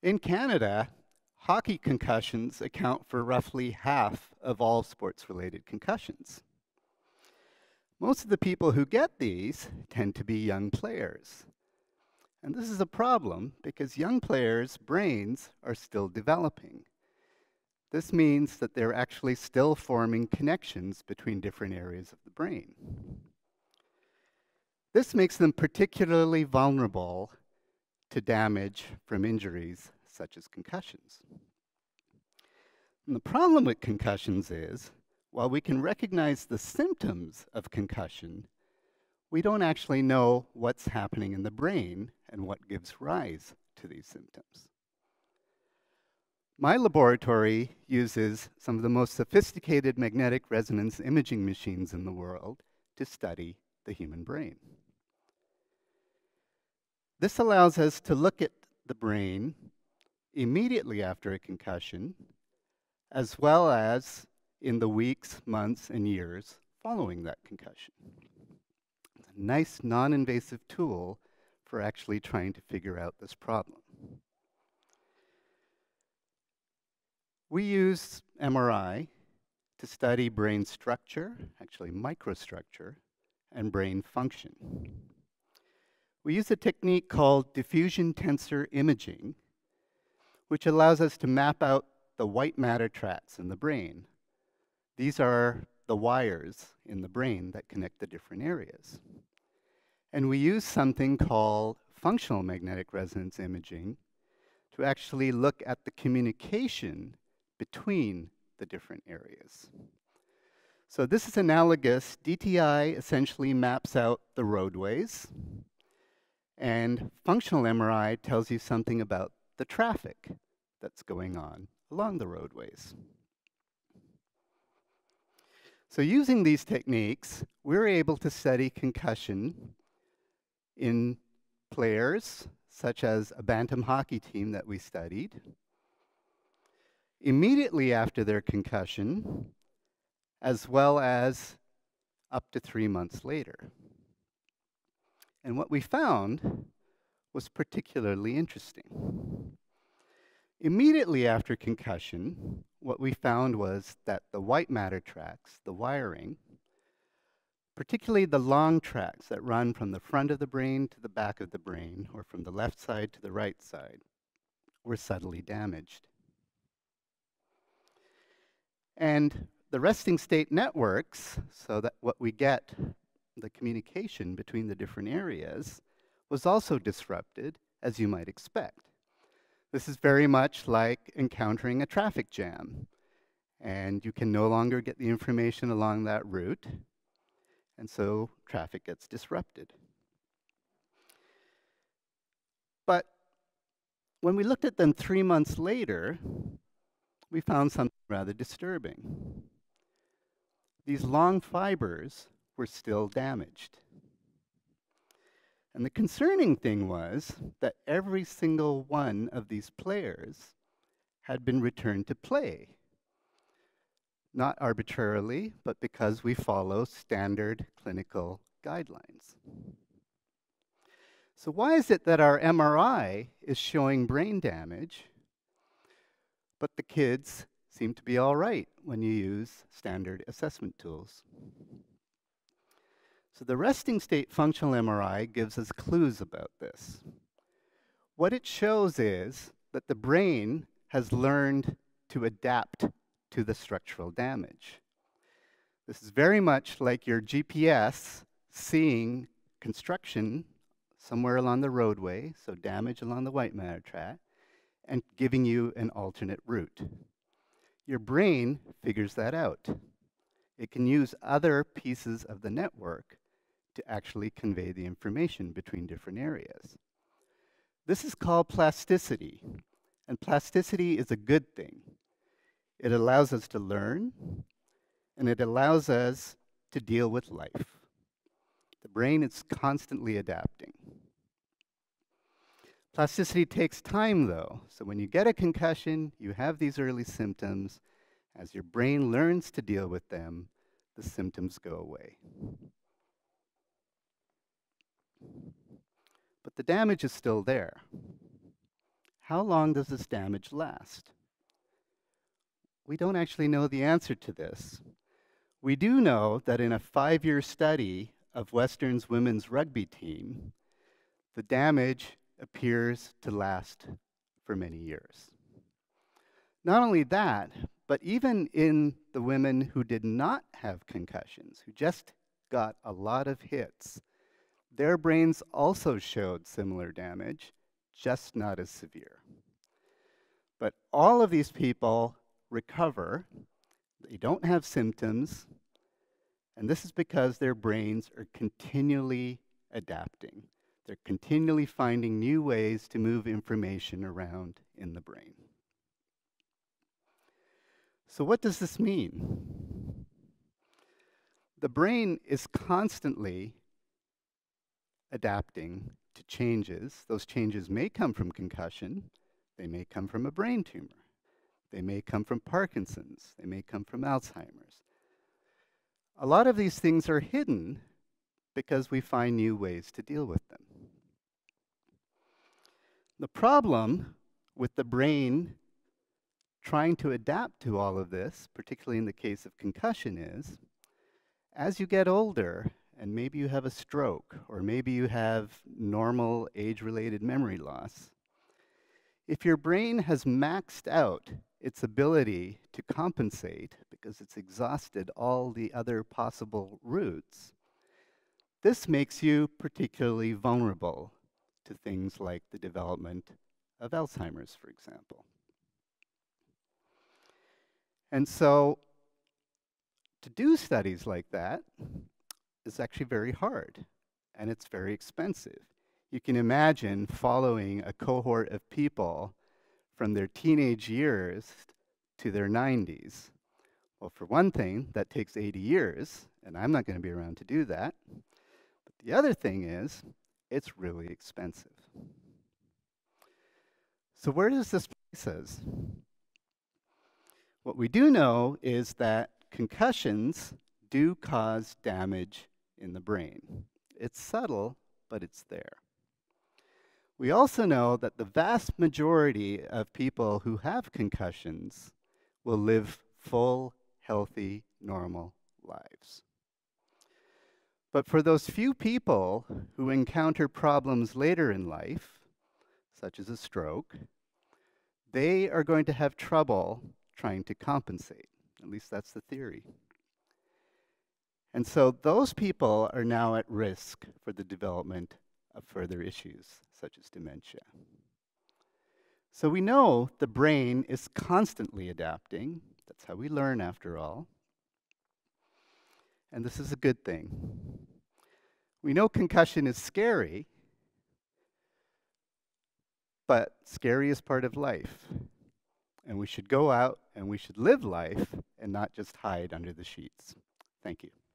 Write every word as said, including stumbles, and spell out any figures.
In Canada, hockey concussions account for roughly half of all sports-related concussions. Most of the people who get these tend to be young players. And this is a problem because young players' brains are still developing. This means that they're actually still forming connections between different areas of the brain. This makes them particularly vulnerable to damage from injuries such as concussions. And the problem with concussions is, while we can recognize the symptoms of concussion, we don't actually know what's happening in the brain and what gives rise to these symptoms. My laboratory uses some of the most sophisticated magnetic resonance imaging machines in the world to study the human brain. This allows us to look at the brain immediately after a concussion, as well as in the weeks, months, and years following that concussion. It's a nice non-invasive tool for actually trying to figure out this problem. We use M R I to study brain structure, actually microstructure, and brain function. We use a technique called diffusion tensor imaging, which allows us to map out the white matter tracts in the brain. These are the wires in the brain that connect the different areas. And we use something called functional magnetic resonance imaging to actually look at the communication between the different areas. So this is analogous. D T I essentially maps out the roadways, and functional M R I tells you something about the traffic that's going on along the roadways. So using these techniques, we're able to study concussion in players, such as a bantam hockey team that we studied, immediately after their concussion, as well as up to three months later. And what we found was particularly interesting. Immediately after concussion, what we found was that the white matter tracts, the wiring, particularly the long tracts that run from the front of the brain to the back of the brain, or from the left side to the right side, were subtly damaged. And the resting state networks, so that what we get, the communication between the different areas, was also disrupted, as you might expect. This is very much like encountering a traffic jam, and you can no longer get the information along that route, and so traffic gets disrupted. But when we looked at them three months later, we found something rather disturbing. These long fibers were still damaged. And the concerning thing was that every single one of these players had been returned to play. Not arbitrarily, but because we follow standard clinical guidelines. So why is it that our M R I is showing brain damage, but the kids seem to be all right when you use standard assessment tools? So the resting state functional M R I gives us clues about this. What it shows is that the brain has learned to adapt to the structural damage. This is very much like your G P S seeing construction somewhere along the roadway, so damage along the white matter tract, and giving you an alternate route. Your brain figures that out. It can use other pieces of the network to actually convey the information between different areas. This is called plasticity, and plasticity is a good thing. It allows us to learn, and it allows us to deal with life. The brain is constantly adapting. Plasticity takes time, though. So when you get a concussion, you have these early symptoms. As your brain learns to deal with them, the symptoms go away. But the damage is still there. How long does this damage last? We don't actually know the answer to this. We do know that in a five-year study of Western's women's rugby team, the damage appears to last for many years. Not only that, but even in the women who did not have concussions, who just got a lot of hits, their brains also showed similar damage, just not as severe. But all of these people recover, they don't have symptoms, and this is because their brains are continually adapting. They're continually finding new ways to move information around in the brain. So what does this mean? The brain is constantly adapting to changes. Those changes may come from concussion, they may come from a brain tumor, they may come from Parkinson's, they may come from Alzheimer's. A lot of these things are hidden because we find new ways to deal with them. The problem with the brain trying to adapt to all of this, particularly in the case of concussion, is as you get older, and maybe you have a stroke, or maybe you have normal age-related memory loss, if your brain has maxed out its ability to compensate because it's exhausted all the other possible routes, this makes you particularly vulnerable to things like the development of Alzheimer's, for example. And so to do studies like that is actually very hard, and it's very expensive. You can imagine following a cohort of people from their teenage years to their nineties. Well, for one thing, that takes eighty years, and I'm not going to be around to do that. But the other thing is, it's really expensive. So where does this place us? What we do know is that concussions do cause damage in the brain. It's subtle, but it's there. We also know that the vast majority of people who have concussions will live full, healthy, normal lives. But for those few people who encounter problems later in life, such as a stroke, they are going to have trouble trying to compensate. At least that's the theory. And so those people are now at risk for the development of further issues, such as dementia. So we know the brain is constantly adapting. That's how we learn, after all. And this is a good thing. We know concussion is scary, but scary is part of life. And we should go out and we should live life and not just hide under the sheets. Thank you.